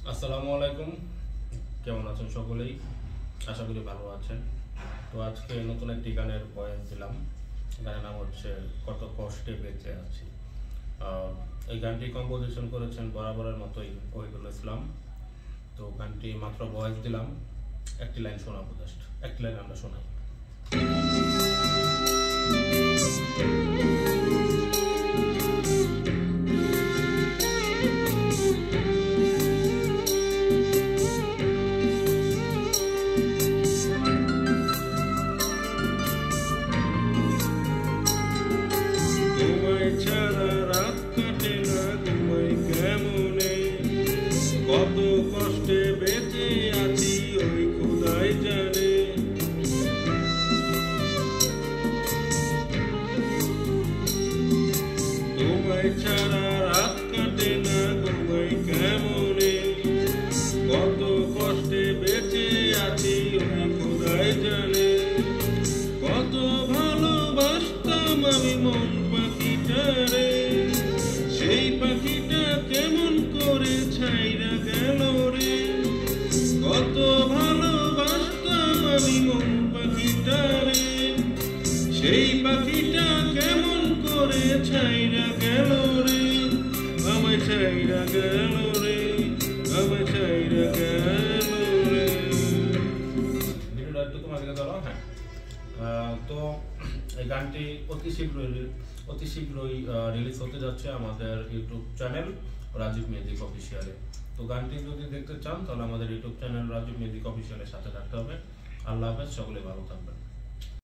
আসসালামু আলাইকুম, কেমন আছেন সকলেই? আশা করি ভালো আছেন। তো আজকে নতুন একটি গানের ভয়েস দিলাম। গানের নাম হচ্ছে কত কষ্টে বেঁচে আছি। এই গানটি কম্পোজিশন করেছেন বরাবরের মতোই ওহিদুল ইসলাম। তো গানটি মাত্র ভয়েস দিলাম, একটি লাইন শোনাবো, জাস্ট একটি লাইন আমরা শোনাই। ছাড়া রাত কাটে না, ঘুমাই কেমনে, কত কষ্টে বেঁচে আছি ওই খোদাই জানে। তোমায় ছাড়া রাত কাটে না, ঘুমাই কেমনে, কত কষ্টে বেঁচে আছি ওই খোদাই জানে। কত ভালোবাসতাম আমি মন পাখিটারে, সেই পাখিটা কেমন করে ছাইরা গেল রে। কত ভালোবাসতাম আমি মন পাখিটারে, সেই পাখিটা কেমন করে ছাইরা গেল রে। আমায় ছাইরা গেল রে, আমায় ছাইরা গেল রে। ভিডিওটা একটু তোমাকে ধরো। হ্যাঁ, তো এই গানটি অতি শীঘ্রই রিলিজ হতে যাচ্ছে আমাদের ইউটিউব চ্যানেল রাজীব মিউজিক অফিসিয়ালে। তো গানটি যদি দেখতে চান তাহলে আমাদের ইউটিউব চ্যানেল রাজীব মিউজিক অফিসিয়ালের সাথে থাকতে হবে। আল্লাহ হাফেজ, সকলে ভালো থাকবেন।